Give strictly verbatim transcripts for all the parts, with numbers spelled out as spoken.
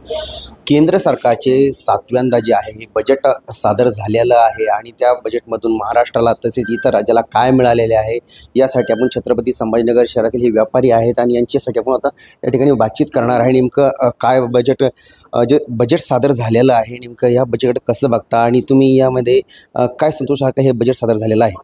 केंद्र सरकारचे सातव्यांदा जे आहे हे बजेट सादर झालेलं आहे आणि त्या बजेटमधून महाराष्ट्राला तसेच इतर राज्याला काय मिळालेले आहे यासाठी आपण छत्रपती संभाजीनगर शहरातील हे व्यापारी आहेत आणि यांच्यासाठी आपण आता या ठिकाणी बातचीत करणार आहे। नेमकं काय बजेट जे बजेट सादर झालेलं आहे, नेमकं या बजेट कसं बघता आणि तुम्ही यामध्ये काय संतोष आहात का हे बजेट सादर झालेलं आहे?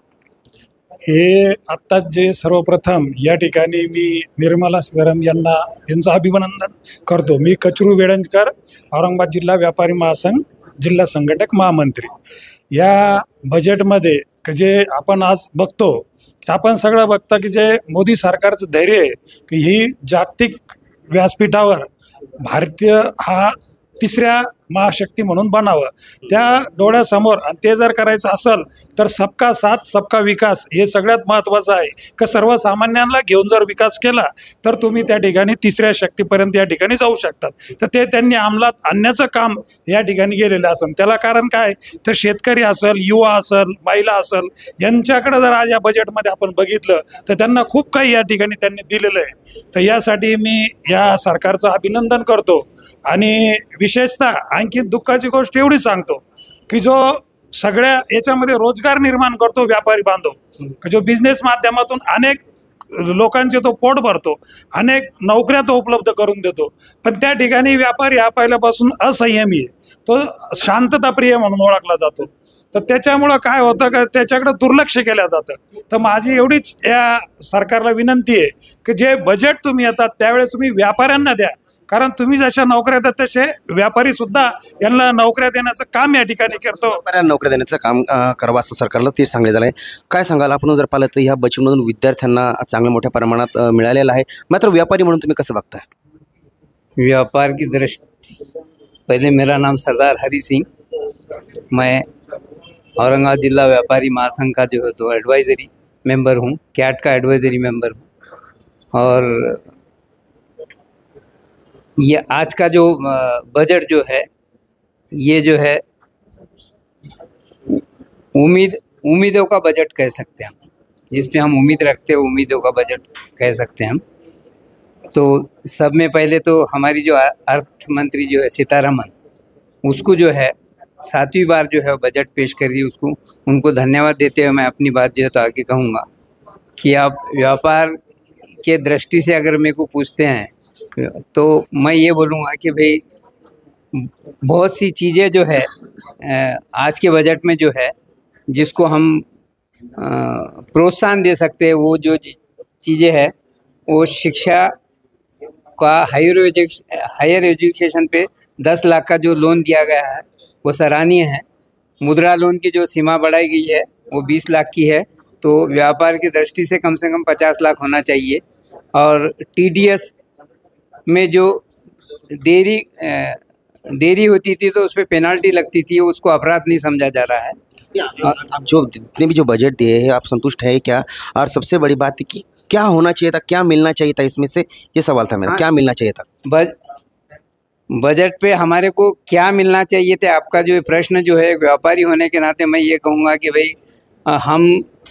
हे आत्ताच जे सर्वप्रथम या ठिकाणी मी निर्मला सीतारामन यांना त्यांचं अभिनंदन करतो। मी कचरू वेडंजकर, औरंगाबाद जिल्हा व्यापारी महासंघ जिल्हा संघटक महामंत्री। या बजेटमध्ये जे आपण आज बघतो की आपण सगळं बघता की जे मोदी सरकारचं धैर्य आहे की ही जागतिक व्यासपीठावर भारतीय हा तिसऱ्या महाशक्ती म्हणून बनावं, त्या डोळ्यासमोर आणि ते जर करायचं असेल तर सबका साथ सबका विकास हे सगळ्यात महत्त्वाचं आहे का सर्वसामान्यांना घेऊन जर विकास केला तर तुम्ही त्या ठिकाणी तिसऱ्या शक्तीपर्यंत या ठिकाणी जाऊ शकतात। तर ते त्यांनी अंमलात आणण्याचं काम या ठिकाणी गेलेलं असेल। त्याला कारण काय तर शेतकरी असेल, युवा असेल, महिला असेल यांच्याकडे जर आज या बजेटमध्ये आपण बघितलं तर त्यांना खूप काही या ठिकाणी त्यांनी दिलेलं आहे। तर यासाठी मी या सरकारचं अभिनंदन करतो आणि विशेषतः आणखी दुःखाची गोष्ट एवढी सांगतो की जो सगळ्या याच्यामध्ये रोजगार निर्माण करतो व्यापारी बांधव, जो बिझनेस माध्यमातून अनेक लोकांचे तो पोट भरतो, अनेक नोकऱ्या तो उपलब्ध करून देतो, पण त्या ठिकाणी व्यापारी हा पहिल्यापासून असंयमी आहे, तो शांतताप्रिय म्हणून ओळखला जातो। तर त्याच्यामुळं काय होतं का त्याच्याकडे दुर्लक्ष केलं जातं। तर माझी एवढीच या सरकारला विनंती आहे की जे बजेट तुम्ही येतात त्यावेळेस तुम्ही व्यापाऱ्यांना द्या, कारण तुम्ही जशा नोकऱ्या देतात तसे व्यापारी सुद्धा यांना नोकऱ्या देण्याचं काम या ठिकाणी करतो। व्यापाऱ्यांना नोकऱ्या देण्याचं काम करावं असं सरकारला ते सांगण्यात आलं आहे। काय सांगाल आपण जर पाहिलं तर ह्या बजेटमधून विद्यार्थ्यांना चांगल्या मोठ्या प्रमाणात मिळालेलं आहे, मात्र व्यापारी म्हणून तुम्ही कसं बघताय? व्यापार की दृष्टि पहले मेरा नाम सरदार हरी सिंह, मैं औरंगाबाद जिला व्यापारी महासंघ का जो है तो एडवाइजरी मेंबर हूँ, कैट का एडवाइजरी मेंबर हूँ। और ये आज का जो बजट जो है ये जो है उम्मीद उम्मीदों का बजट कह सकते हैं हम, जिसपे हम उम्मीद रखते हैं उम्मीदों का बजट कह सकते हैं हम। तो सब में पहले तो हमारी जो अर्थ मंत्री जो है सीतारमन, उसको जो है सातवीं बार जो है बजट पेश कर रही है, उसको उनको धन्यवाद देते हुए मैं अपनी बात जो है तो आगे कहूँगा कि आप व्यापार के दृष्टि से अगर मेरे को पूछते हैं तो मैं ये बोलूँगा कि भाई बहुत सी चीज़ें जो है आज के बजट में जो है जिसको हम प्रोत्साहन दे सकते हैं, वो जो चीज़ें हैं वो शिक्षा का हायर एजुकेशन हायर एजुकेशन पे दस लाख का जो लोन दिया गया है वो सराहनीय है। मुद्रा लोन की जो सीमा बढ़ाई गई है वो बीस लाख की है, तो व्यापार की दृष्टि से कम से कम पचास लाख होना चाहिए। और टी डी एस में जो देरी देरी होती थी तो उस पर पेनाल्टी लगती थी, उसको अपराध नहीं समझा जा रहा है। आप जो जितने भी जो बजट दिए हैं आप संतुष्ट है क्या? और सबसे बड़ी बात है कि क्या होना चाहिए था, क्या मिलना चाहिए था इसमें से, ये सवाल था मेरा। क्या मिलना चाहिए था बज बजट पे हमारे को क्या मिलना चाहिए थे? आपका जो प्रश्न जो है व्यापारी होने के नाते मैं ये कहूँगा कि भाई हम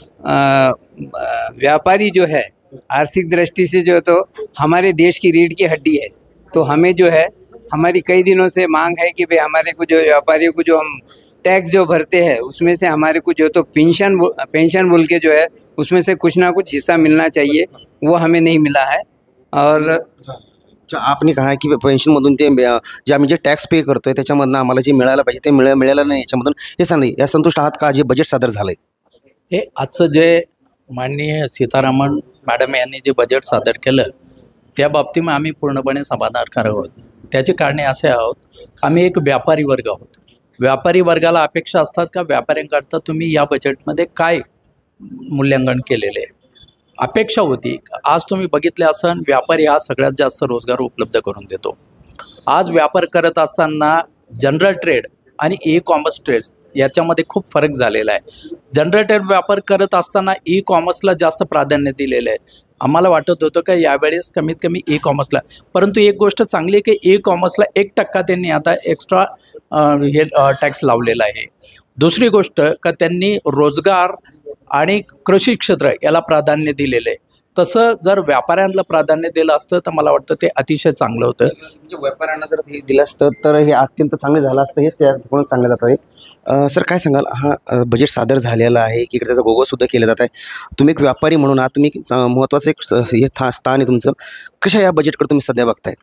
व्यापारी जो है आर्थिक दृष्टि से जो तो हमारे देश की रीढ़ की हड्डी है, तो हमें जो है हमारी कई दिनों से मांग है कि भाई हमारे को जो व्यापारियों को जो हम टैक्स जो भरते हैं उसमें से हमारे को जो तो पेंशन पेंशन बोल के जो है उसमें से कुछ ना कुछ हिस्सा मिलना चाहिए, वो हमें नहीं मिला है। और जो आपने कहा की पेन्शनमधून ते जे आम्ही जे टॅक्स पे करतोय त्याच्यामधनं आम्हाला जे मिळालं पाहिजे ते मिळ मिळालं नाही, याच्यामधून हे सांगा या संतुष्ट आहात का जे बजेट सादर झालंय? हे आजचं जे माननीय सीतारामन मॅडम यांनी जे बजेट सादर केलं त्या बाबतीत आम्ही पूर्णपणे समाधानकारक आहोत। त्याचे कारणे असे आहोत, आम्ही एक व्यापारी वर्ग आहोत। व्यापारी वर्गाला अपेक्षा असतात का व्यापाऱ्यांकरता तुम्ही या बजेटमध्ये काय मूल्यांकन केलेले आहे, अपेक्षा होती। आज तुम्ही बघितले असन व्यापारी आज सगळ्यात जास्त रोजगार उपलब्ध करून देतो। आज व्यापार करत असताना जनरल ट्रेड आणि ई कॉमर्स ट्रेड्स याच्यामध्ये खूप फरक झालेला आहे। जनरल ट्रेड व्यापार करत असताना ई कॉमर्सला जास्त प्राधान्य दिलेलं आहे। आम्हाला वाटत होतं का यावेळेस कमीत कमी ई कॉमर्सला, परंतु एक गोष्ट चांगली आहे की ई कॉमर्सला एक टक्का त्यांनी आता एक्स्ट्रा हे टॅक्स लावलेला आहे। दुसरी गोष्ट का त्यांनी रोजगार आणि कृषी क्षेत्र याला प्राधान्य दिलेलं आहे। तसं जर व्यापाऱ्यांना प्राधान्य दिलं असतं तर मला वाटतं ते अतिशय चांगलं होतं. म्हणजे व्यापाऱ्यांना जर हे दिलं असतं तर हे अत्यंत चांगलं झालं असतं, हेच त्याकडून सांगलं जात आहे. अ, सर काय सांगाल, हा अ, बजेट सादर झालेला आहे, की इकडे त्याचा गोगोसुद्धा केलं जात आहे. तुम्ही एक व्यापारी म्हणून आहात, तुम्ही एक, अ, महत्त्वाचं एक स- हे था स्थान आहे तुमचं. कशा या बजेटकडे तुम्ही सध्या बघताय?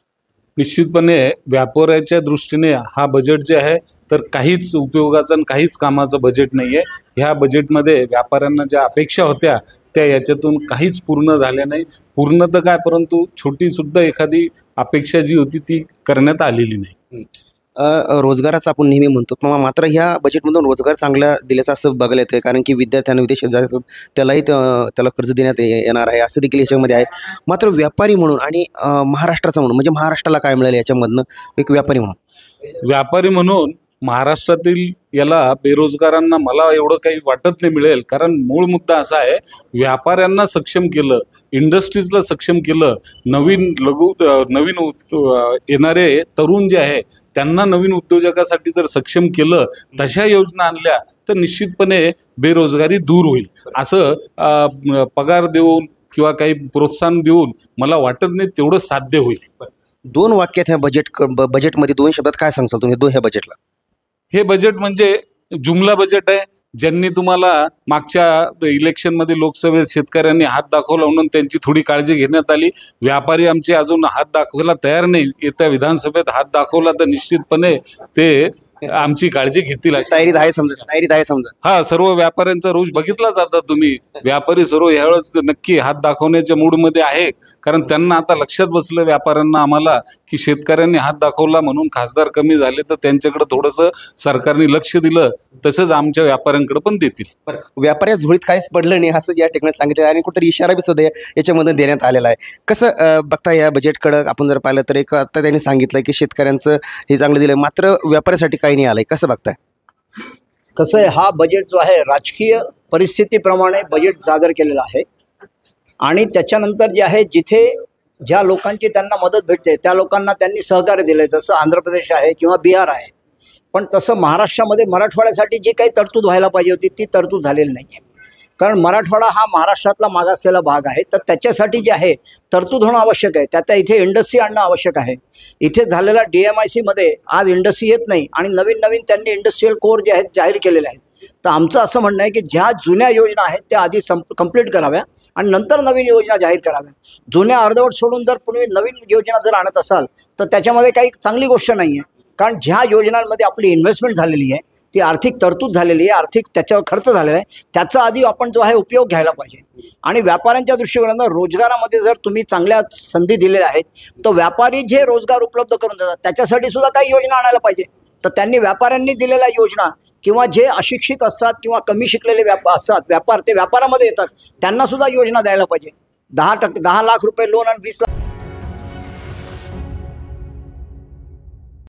निश्चितपणे व्यापाऱ्याच्या दृष्टीने हा बजेट जे आहे तर काहीच उपयोगाचं आणि काहीच कामाचं बजेट नाही आहे. ह्या बजेटमध्ये व्यापाऱ्यांना ज्या अपेक्षा होत्या त्या याच्यातून काहीच पूर्ण झाल्या नाही. पूर्ण तर काय, परंतु छोटीसुद्धा एखादी अपेक्षा जी होती ती करण्यात आलेली नाही. अ, अ, रोजगाराचं आपण नेहमी म्हणतो, पण मात्र ह्या बजेटमधून रोजगार चांगला दिल्याचं असं बघायला येतं, कारण की विद्यार्थ्यांना विदेशात जायचं त्यालाही त्या- त्याला कर्ज देण्यात ये- येणार आहे, असं देखील याच्यामध्ये आहे. मात्र व्यापारी म्हणून आणि अ, महाराष्ट्राचा म्हणून, म्हणजे महाराष्ट्राला काय मिळालं याच्यामधनं एक व्यापारी म्हणून? व्यापारी म्हणून महाराष्ट्रातील याला बेरोजगारांना मला एवढं काही वाटत नाही मिळेल, कारण मूळ मुद्दा असा आहे, व्यापाऱ्यांना सक्षम केलं, इंडस्ट्रीजला सक्षम केलं, नवीन लघु अ, नवीन उद- अ, येणारे तरुण जे आहे त्यांना नवीन उद्योजकासाठी जर सक्षम केलं, तशा योजना आणल्या तर निश्चितपणे बेरोजगारी दूर होईल. असं अ, म, पगार देऊन किंवा काही प्रोत्साहन देऊन मला वाटत नाही तेवढं साध्य होईल. दोन वाक्यात ह्या बजेट ब- बजेटमध्ये दोन शब्दात काय सांगसाल तुम्ही दोन ह्या बजेटला? हे बजेट म्हणजे जुमला बजेट आहे. ज्यांनी तुम्हाला मागच्या इलेक्शनमध्ये लोकसभेत शेतकऱ्यांनी हात दाखवला म्हणून त्यांची थोडी काळजी घेण्यात आली. व्यापारी आमचे अजून हात दाखवायला तयार नाही. येत्या विधानसभेत हात दाखवला तर निश्चितपणे ते आमची काळजी घेतील. अशी- तयारीत आहे समजा, तयारीत आहे समजा. हा, सर्व व्यापाऱ्यांचा रोष बघितला जाता तुम्ही. व्यापारी सर्व ह्यावेळेस नक्की हात दाखवण्याच्या मूडमध्ये आहे, कारण त्यांना आता लक्षात बसलं व्यापाऱ्यांना आम्हाला की शेतकऱ्यांनी हात दाखवला म्हणून खासदार कमी झाले, तर त्यांच्याकडे थोडंसं सरकारने लक्ष दिलं तसंच आमच्या व्यापाऱ्यांकडे पण देतील. बरं, व्यापाऱ्या झोळीत काहीच पडलं नाही असं या ठिकाणी सांगितलं आणि कुठेतरी इशारा बी सुद्धा या- याच्यामध्ये देण्यात आलेला आहे. कसं अ, बघता या बजेटकडं आपण जर पाहिलं तर एक आता त्यांनी सांगितलं की शेतकऱ्यांचं हे चांगलं दिलं, मात्र व्यापाऱ्यासाठी काही नाही आलंय, कसं बघताय? कसं आहे, हा बजेट जो आहे राजकीय परिस्थितीप्रमाणे बजेट सादर केलेला आहे आणि त्याच्यानंतर जे आहे जिथे ज्या लोकांची त्यांना मदत भेटते त्या लोकांना त्यांनी सहकार्य दिलं आहे, जसं आंध्र प्रदेश आहे किंवा बिहार आहे. पण तसं महाराष्ट्रामध्ये मराठवाड्यासाठी जी काही तरतूद व्हायला पाहिजे होती ती तरतूद झालेली नाही आहे. कारण मराठवाडा हा महाराष्ट्रातला मागासलेला भाग आहे, तर त्याच्यासाठी जे आहे तरतूद होणं आवश्यक आहे. त्यात इथे इंडस्ट्री आणणं आवश्यक आहे. इथे झालेला डी एम आय सीमध्ये आज इंडस्ट्री येत नाही आणि नवीन नवीन त्यांनी इंडस्ट्रीयल कोर जे आहेत जाहीर केलेले आहेत. तर आमचं असं म्हणणं आहे की ज्या जुन्या योजना आहेत त्या आधी संप कंप्लीट कराव्या आणि नंतर नवीन योजना जाहीर कराव्या. जुन्या अर्धवट सोडून जर तुम्ही नवीन योजना जर आणत असाल तर त्याच्यामध्ये काही चांगली गोष्ट नाही आहे. कारण ज्या योजनांमध्ये आपली इन्व्हेस्टमेंट झालेली आहे, ती आर्थिक तरतूद झालेली आहे, आर्थिक त्याच्यावर खर्च झालेला आहे, त्याचा आधी आपण जो आहे उपयोग घ्यायला पाहिजे. आणि व्यापाऱ्यांच्या दृष्टिकोनातून रोजगारामध्ये जर तुम्ही चांगल्या संधी दिलेल्या आहेत तर व्यापारी जे रोजगार उपलब्ध करून देतात त्याच्यासाठी सुद्धा काही योजना आणायला पाहिजे. तर त्यांनी व्यापाऱ्यांनी दिलेल्या योजना किंवा जे अशिक्षित असतात किंवा कमी शिकलेले व्यापार असतात व्यापार ते व्यापारामध्ये येतात त्यांना सुद्धा योजना द्यायला पाहिजे. दहा टक्के दहा लाख रुपये लोन आणि वीस लाख